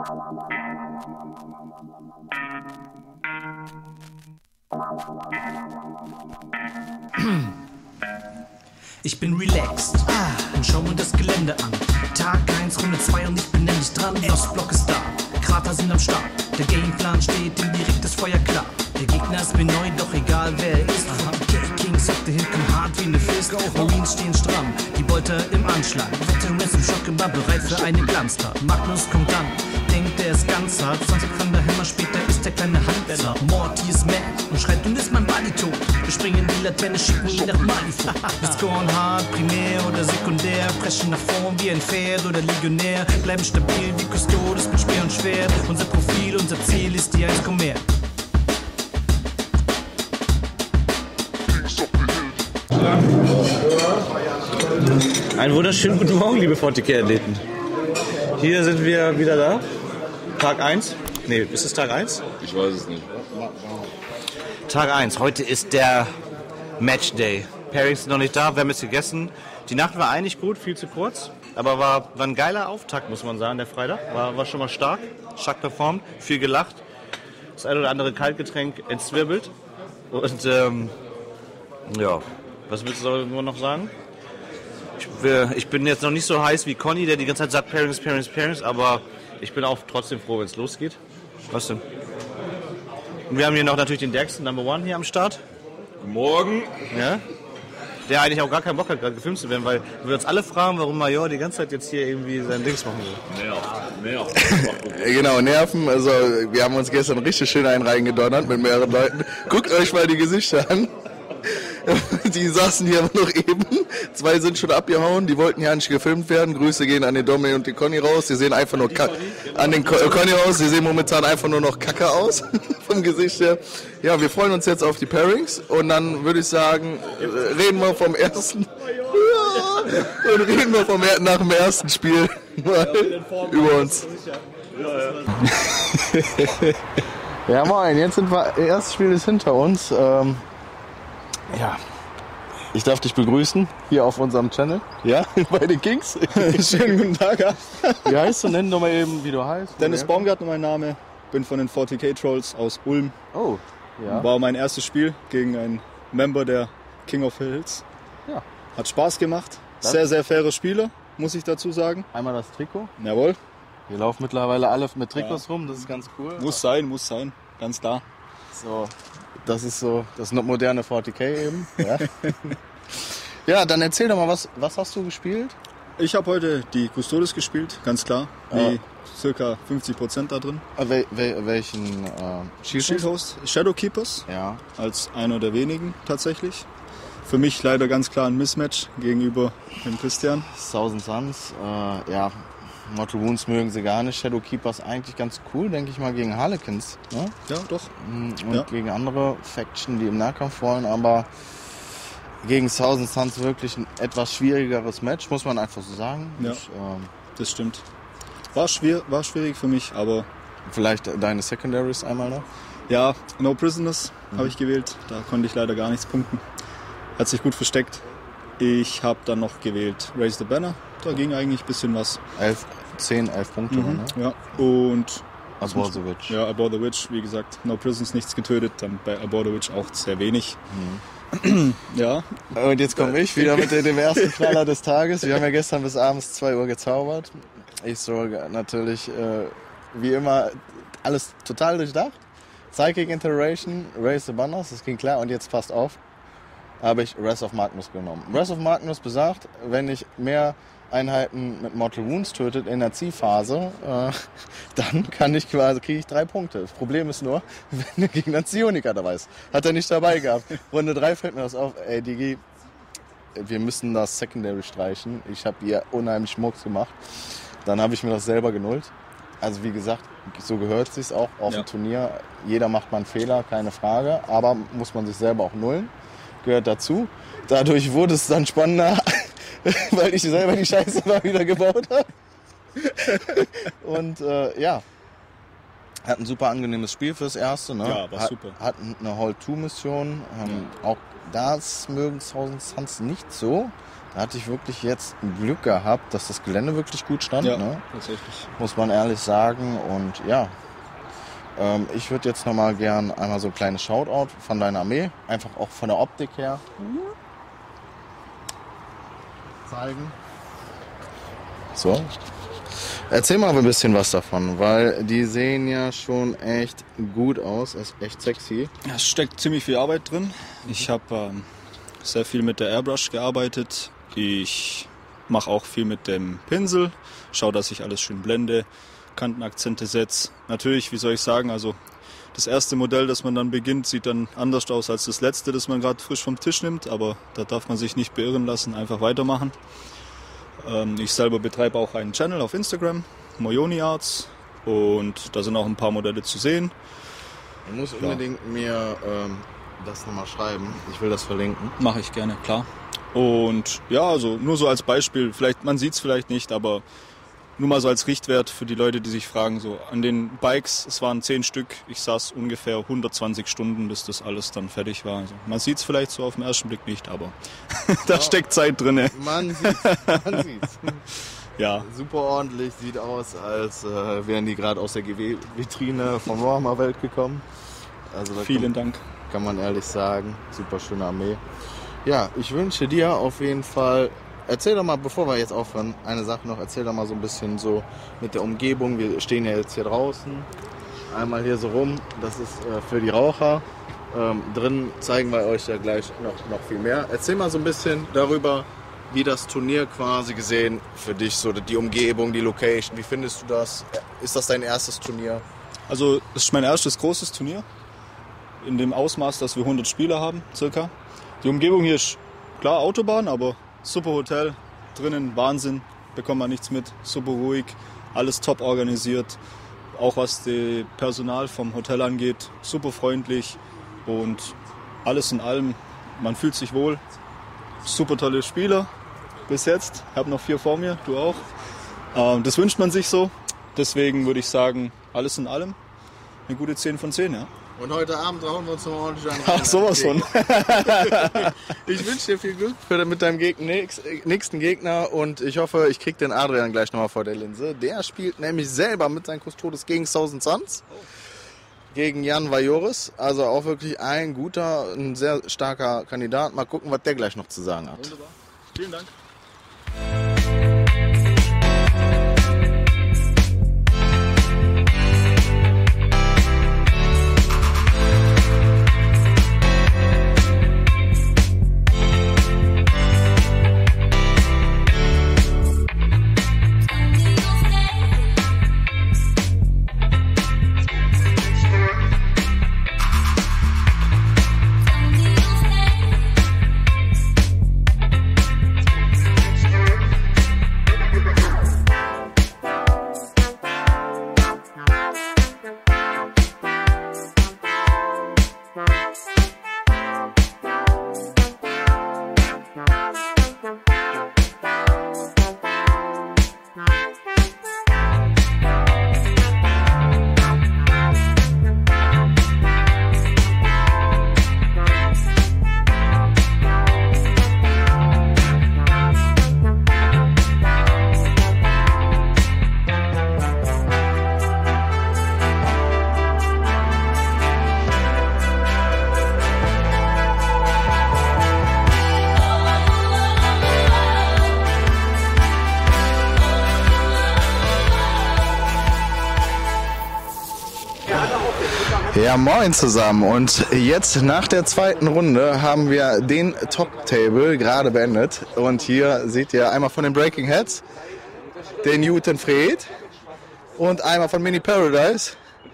Ich bin relaxed und schau mir das Gelände an. Tag 1, Runde 2 und ich bin endlich dran. Ostblock ist da, Krater sind am Start. Der Gameplan steht, im direktes Feuer klar. Der Gegner ist mir neu, doch egal wer er ist. Kings auf der Hill kommen hart wie ne Fist. Marines stehen stramm, die Bolter im Anschlag. Veterans im Schock immer bereit für eine Glanztat. Magnus kommt an, denkt er ist ganz hart. 20 von der Hämmer, später ist der kleine Handwerker. Morty ist mad und schreit, du ist mein Body tot. Wir springen die Laterne, schicken ihn nach Mali vor. Wir scoren hart, primär oder sekundär. Preschen nach vorn wie ein Pferd oder Legionär. Bleiben stabil wie Custodes mit Speer und Schwert. Unser Profil, unser Ziel ist die 1 mehr. Einen wunderschönen guten Morgen, liebe VTK-Athleten. Hier sind wir wieder da. Tag 1. Nee, ist es Tag 1? Ich weiß es nicht. Tag 1. Heute ist der Matchday. Pairings sind noch nicht da, wir haben jetzt gegessen. Die Nacht war eigentlich gut, viel zu kurz. Aber war ein geiler Auftakt, muss man sagen, der Freitag. War schon mal stark performt, viel gelacht. Das ein oder andere Kaltgetränk entzwirbelt. Und ja, was willst du noch sagen? Ich bin jetzt noch nicht so heiß wie Conny, der die ganze Zeit sagt Pairings, aber ich bin auch trotzdem froh, wenn es losgeht. Was denn? Und wir haben hier noch natürlich den Daxon Number One hier am Start. Guten Morgen. Ja? Der eigentlich auch gar keinen Bock hat, gerade gefilmt zu werden, weil wir uns alle fragen, warum Major die ganze Zeit jetzt hier irgendwie sein Dings machen will. Nerven. Genau, Nerven. Also wir haben uns gestern richtig schön einen reingedonnert mit mehreren Leuten. Guckt euch mal die Gesichter an. Die saßen hier aber noch eben. 2 sind schon abgehauen. Die wollten ja nicht gefilmt werden. Grüße gehen an den Dominik und den Conny raus. Die sehen einfach nur an den Conny raus. Die sehen momentan einfach nur noch Kacke aus vom Gesicht her. Ja, wir freuen uns jetzt auf die Pairings und dann würde ich sagen, reden wir vom ersten. Und reden wir nach dem ersten Spiel über uns. Ja, moin. Jetzt sind wir. Das erste Spiel ist hinter uns. Ja, ich darf dich begrüßen hier auf unserem Channel, ja, bei den Kings. Schönen guten Tag. Ja. Wie heißt du? Nenn doch mal eben, wie du heißt. Dennis Baumgartner mein Name, bin von den 40k Trolls aus Ulm. Oh, ja. War mein erstes Spiel gegen einen Member der King of Hills. Ja. Hat Spaß gemacht. Sehr, sehr faire Spieler, muss ich dazu sagen. Einmal das Trikot. Jawohl. Wir laufen mittlerweile alle mit Trikots rum, das ist ganz cool. Muss sein, ganz klar. So, das ist so das moderne 40k eben. Ja, ja, dann erzähl doch mal, was hast du gespielt? Ich habe heute die Custodes gespielt, ganz klar. Wie circa 50% da drin. Welchen Shield Host, Shadowkeepers. Ja. Als einer der wenigen tatsächlich. Für mich leider ganz klar ein Mismatch gegenüber dem Christian. Thousand Suns, ja. Mortal Wounds mögen sie gar nicht. Shadowkeepers eigentlich ganz cool, denke ich mal, gegen Harlequins. Ne? Ja, doch. Und gegen andere Faction, die im Nahkampf wollen, aber gegen Thousand Suns wirklich ein etwas schwierigeres Match, muss man einfach so sagen. Ja, das stimmt. War schwierig für mich, aber... Vielleicht deine Secondaries einmal noch? Ja, No Prisoners habe ich gewählt. Da konnte ich leider gar nichts punkten. Hat sich gut versteckt. Ich habe dann noch gewählt Raise the Banner. Da ging eigentlich ein bisschen was. 11 Punkte, ne? Ja, und... Abort the Witch. Ja, Abort the Witch, wie gesagt. No Prisons, nichts getötet. Dann bei Abort the Witch auch sehr wenig. Ja. Und jetzt komme ich wieder mit dem ersten Knaller des Tages. Wir haben ja gestern bis abends 2 Uhr gezaubert. Ich soll natürlich, wie immer, alles total durchdacht. Psychic Iteration, Raise the Banners, das ging klar. Und jetzt passt auf, habe ich Wrath of Magnus genommen. Wrath of Magnus besagt, wenn ich mehr Einheiten mit Mortal Wounds tötet in der Ziehphase, dann kriege ich 3 Punkte. Das Problem ist nur, wenn der Gegner ein Psioniker dabei ist. Hat er nicht dabei gehabt. Runde 3 fällt mir das auf. Ey, Digi, wir müssen das Secondary streichen. Ich habe hier unheimlich Murks gemacht. Dann habe ich mir das selber genullt. Also wie gesagt, so gehört es sich auch auf dem Turnier. Jeder macht mal einen Fehler, keine Frage. Aber muss man sich selber auch nullen. Gehört dazu. Dadurch wurde es dann spannender, weil ich selber die Scheiße mal wieder gebaut habe. Und ja, hat ein super angenehmes Spiel fürs Erste. Ne? Ja, war super. Hat eine Hold-2-Mission. Auch das mögen Thousand Suns nicht so. Da hatte ich wirklich jetzt Glück gehabt, dass das Gelände wirklich gut stand. Ja, Ne? tatsächlich. Muss man ehrlich sagen. Und ja, ich würde jetzt nochmal gern einmal so ein kleines Shoutout von deiner Armee, einfach auch von der Optik her zeigen. So. Erzähl mal ein bisschen was davon, weil die sehen ja schon echt gut aus, ist echt sexy. Ja, es steckt ziemlich viel Arbeit drin. Ich habe sehr viel mit der Airbrush gearbeitet. Ich mache auch viel mit dem Pinsel, schaue, dass ich alles schön blende, Kantenakzente setze. Natürlich, wie soll ich sagen, also das erste Modell, das man dann beginnt, sieht dann anders aus als das letzte, das man gerade frisch vom Tisch nimmt, aber da darf man sich nicht beirren lassen, einfach weitermachen. Ich selber betreibe auch einen Channel auf Instagram, Moyoni Arts, und da sind auch ein paar Modelle zu sehen. Du musst unbedingt mir das nochmal schreiben, ich will das verlinken. Mache ich gerne, klar. Und ja, also nur so als Beispiel, vielleicht, man sieht es vielleicht nicht, aber nur mal so als Richtwert für die Leute, die sich fragen, so an den Bikes, es waren 10 Stück, ich saß ungefähr 120 Stunden, bis das alles dann fertig war. Also man sieht es vielleicht so auf den ersten Blick nicht, aber da steckt Zeit drin. Man sieht's. Ja. Super ordentlich, sieht aus, als wären die gerade aus der GW-Vitrine von Warhammer Welt gekommen. Also Vielen Dank. Kann man ehrlich sagen, super schöne Armee. Ja, ich wünsche dir auf jeden Fall. Erzähl doch mal, bevor wir jetzt aufhören, eine Sache noch. Erzähl doch mal so ein bisschen so mit der Umgebung. Wir stehen ja jetzt hier draußen. Einmal hier so rum. Das ist für die Raucher. Drin zeigen wir euch ja gleich noch viel mehr. Erzähl mal so ein bisschen darüber, wie das Turnier quasi gesehen für dich, so die Umgebung, die Location. Wie findest du das? Ist das dein erstes Turnier? Also das ist mein erstes großes Turnier. In dem Ausmaß, dass wir 100 Spieler haben, circa. Die Umgebung hier ist klar Autobahn, aber super Hotel, drinnen Wahnsinn, bekommt man nichts mit, super ruhig, alles top organisiert. Auch was das Personal vom Hotel angeht, super freundlich und alles in allem, man fühlt sich wohl. Super tolle Spieler bis jetzt, ich habe noch 4 vor mir, du auch. Das wünscht man sich so, deswegen würde ich sagen, alles in allem eine gute 10 von 10, ja. Und heute Abend hauen wir uns noch ordentlich an. Ach, sowas von. Ich wünsche dir viel Glück mit deinem nächsten Gegner und ich hoffe, ich kriege den Adrian gleich nochmal vor der Linse. Der spielt nämlich selber mit seinen Custodes gegen Thousand Suns, gegen Jan Vajoris. Also auch wirklich ein sehr starker Kandidat. Mal gucken, was der gleich noch zu sagen hat. Wunderbar. Vielen Dank. Ja, moin zusammen. Und jetzt nach der zweiten Runde haben wir den Top-Table gerade beendet. Und hier seht ihr einmal von den Breaking Heads den Newton Fred und einmal von Mini Paradise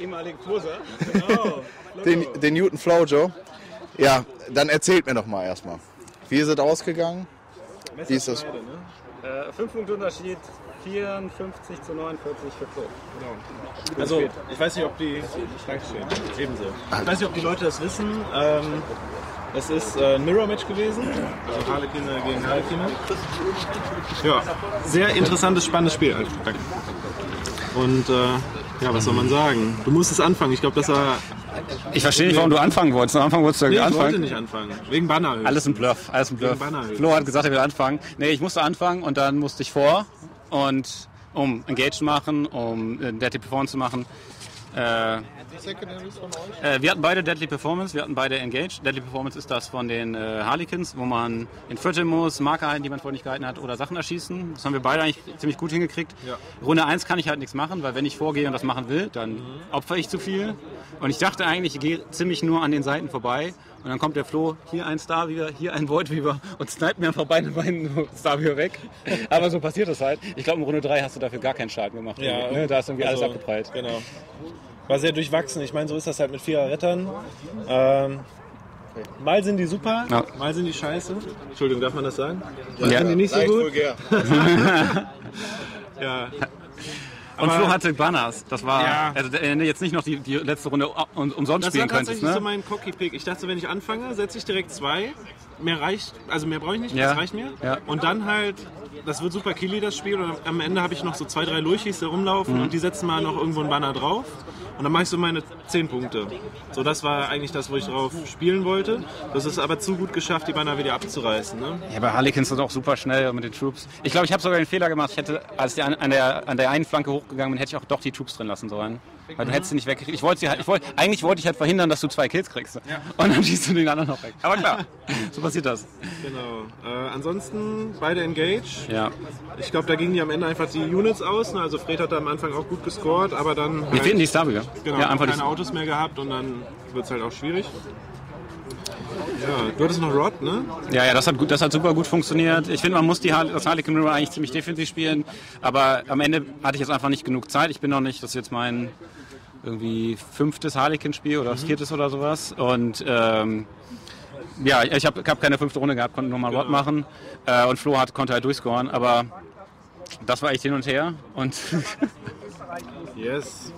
den Newton Flojo. Ja, dann erzählt mir doch mal erstmal. Wie ist es ausgegangen? Wie ist das? 5 Punkte Unterschied, 54 zu 49 für Flo. Genau. Also, ich weiß nicht, ob die... Ebenso. Ich weiß nicht, ob die Leute das wissen. Es ist ein Mirror-Match gewesen. Also Harlequine gegen Harlequine. Ja, sehr interessantes, spannendes Spiel. Danke. Und Ja, was soll man sagen? Du musstest anfangen. Ich glaube, das war... Ich verstehe nicht, warum du anfangen wolltest. Am Anfang wolltest du Nee, ich anfangen. wollte nicht anfangen. Wegen Banner. Alles ein Bluff, alles ein Bluff. Banner. Flo hat gesagt, er will anfangen. Nee, ich musste anfangen und dann musste ich vor. Und um Engage zu machen, um Deadly Performance zu machen. Wir hatten beide Deadly Performance, wir hatten beide Engage. Deadly Performance ist das von den Harlequins, wo man entfürteln muss, Marker halten, die man vorher nicht gehalten hat, oder Sachen erschießen. Das haben wir beide eigentlich ziemlich gut hingekriegt. Ja. Runde 1 kann ich halt nichts machen, weil wenn ich vorgehe und das machen will, dann opfere ich zu viel. Und ich dachte eigentlich, ich gehe ziemlich nur an den Seiten vorbei. Und dann kommt der Flo, hier ein Starweaver, hier ein Voidweaver und sniped mir einfach beide Starweaver weg. Aber so passiert das halt. Ich glaube, in Runde 3 hast du dafür gar keinen Schaden gemacht. Ja, ne? Da ist irgendwie alles abgeprallt. Genau. War sehr durchwachsen. Ich meine, so ist das halt mit 4er Rettern. Mal sind die super, mal sind die scheiße. Entschuldigung, darf man das sagen? Mal sind die nicht so gut. Ja. Und Flo hatte Banners. Das war, also jetzt nicht noch die letzte Runde umsonst spielen könntest. Das war tatsächlich so mein Cocky-Pick. Ich dachte, wenn ich anfange, setze ich direkt 2. Mehr reicht, also mehr brauche ich nicht, das reicht mir. Ja. Und dann halt, das wird super killy, das Spiel. Und am Ende habe ich noch so 2, 3 Lurchis, die rumlaufen und die setzen mal noch irgendwo einen Banner drauf. Und dann mache ich so meine 10 Punkte. So, das war eigentlich das, wo ich drauf spielen wollte. Das ist aber zu gut geschafft, die Banner wieder abzureißen. Ne? Ja, bei Harlequins ist das auch super schnell mit den Troops. Ich glaube, ich habe sogar den Fehler gemacht. Ich hätte, als ich an der einen Flanke hochgegangen bin, hätte ich auch doch die Troops drin lassen sollen. Weil du hättest sie nicht weggekriegt. Eigentlich wollte ich halt verhindern, dass du 2 Kills kriegst. Ja. Und dann schießt du den anderen noch weg. Aber klar, so passiert das. Genau. Ansonsten beide Engage. Ja. Ich glaube, da gingen die am Ende einfach die Units aus. Ne? Also Fred hat da am Anfang auch gut gescored, aber dann wir finden die Starweaver. Genau, ja, einfach keine Autos mehr gehabt und dann wird es halt auch schwierig. Ja, du hattest noch Rod, ne? Ja, das hat super gut funktioniert. Ich finde, man muss das Harlequin Mirror eigentlich ziemlich defensiv spielen, aber am Ende hatte ich jetzt einfach nicht genug Zeit. Ich bin noch nicht, das ist jetzt mein irgendwie 5. Harlequin-Spiel oder 4. oder sowas. Und ja, ich habe keine 5. Runde gehabt, konnte nochmal Rod machen und Flo konnte halt durchscoren, aber das war echt hin und her und yes.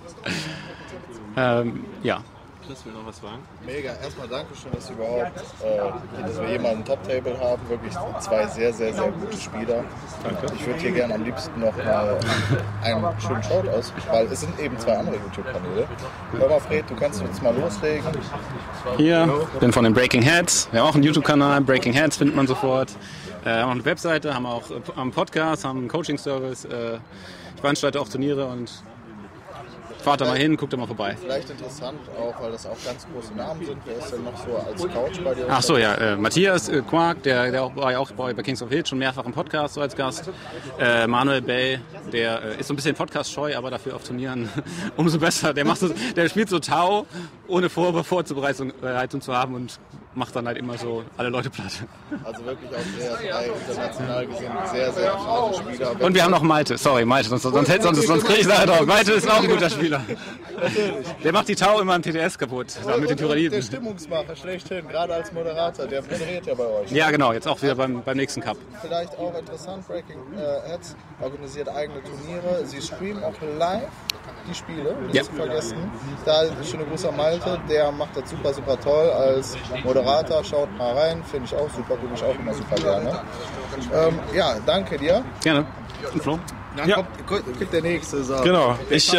Ja. Chris will noch was sagen. Mega, erstmal Dankeschön, dass wir hier mal ein Top-Table haben. Wirklich 2 sehr, sehr, sehr gute Spieler. Danke. Ich würde hier gerne am liebsten noch mal einen schönen Shout aus, weil es sind eben 2 andere YouTube-Kanäle. Hör mal, Fred, du kannst uns mal loslegen. Hier, bin von den Breaking Heads. Wir haben auch einen YouTube-Kanal, Breaking Heads findet man sofort. Haben auch eine Webseite, haben auch einen Podcast, haben einen Coaching-Service. Ich veranstalte auch Turniere und fahrt da mal hin, guckt da mal vorbei. Vielleicht interessant auch, weil das auch ganz große Namen sind. Wer ist denn noch so als Coach bei dir? Ach so, ja. Matthias Quark, der war ja auch bei Kings of Hit schon mehrfach im Podcast so als Gast. Manuel Bay, der ist so ein bisschen Podcast-scheu, aber dafür auf Turnieren umso besser. Der spielt so Tau, ohne Vorbereitung zu haben und macht dann halt immer so alle Leute platt. Also wirklich auch sehr international gesehen sehr, sehr erfahrene Spieler. Und wir haben noch Malte, sonst kriege ich nachher drauf. Malte ist auch ein guter Spieler. Der macht die Tau immer im TDS kaputt, mit den Tyranniden. Der Stimmungsmacher schlechthin, gerade als Moderator, der moderiert ja bei euch. Ja genau, jetzt auch wieder beim nächsten Cup. Vielleicht auch interessant, Breaking Heads organisiert eigene Turniere, sie streamen auch live die Spiele, nicht zu vergessen. Da schöne Grüße an Malte, der macht das super, super toll als Moderator, schaut mal rein, finde ich auch super, gucke ich auch immer super gerne. Ja, danke dir. Gerne. Und Flo? Dann gibt der nächste. So. Genau,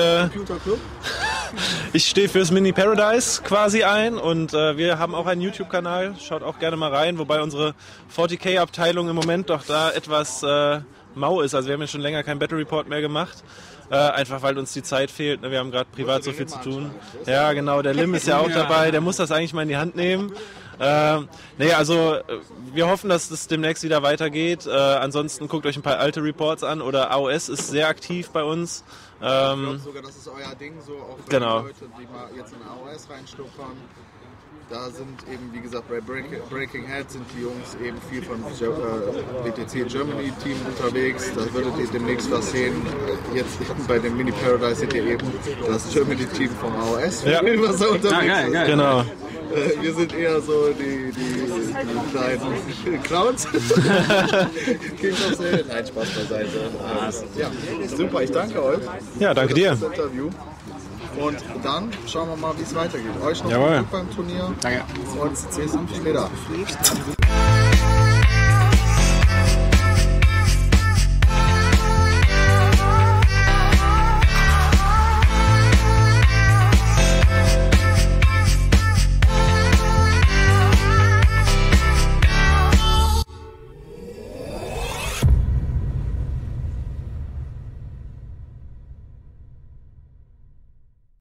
ich stehe fürs Mini Paradise quasi ein und wir haben auch einen YouTube-Kanal, schaut auch gerne mal rein, wobei unsere 40k-Abteilung im Moment doch da etwas mau ist. Also wir haben ja schon länger keinen Battle Report mehr gemacht. Einfach weil uns die Zeit fehlt. Wir haben gerade privat so viel zu tun. Ja, genau, der Lim ist ja auch dabei, der muss das eigentlich mal in die Hand nehmen. Also wir hoffen, dass es demnächst wieder weitergeht. Ansonsten guckt euch ein paar alte Reports an oder AOS ist sehr aktiv bei uns. Ich glaube sogar, das ist euer Ding, so auch für die Leute, die mal jetzt in AOS reinschnuppern. Da sind eben, wie gesagt, bei Breaking Head sind die Jungs eben viel von BTC Germany Team unterwegs. Da würdet ihr demnächst was sehen. Jetzt bei dem Mini Paradise seht ihr eben das Germany Team vom AOS. Ja. Was da unterwegs geil. Genau. Wir sind eher so die kleinen Clowns. Kings of Hit. Nein, Spaß beiseite. Ja, super, ich danke euch. Ja, danke dir. Für das Interview. Und dann schauen wir mal, wie es weitergeht. Euch noch Jawohl. Glück beim Turnier. Danke. Und bis später.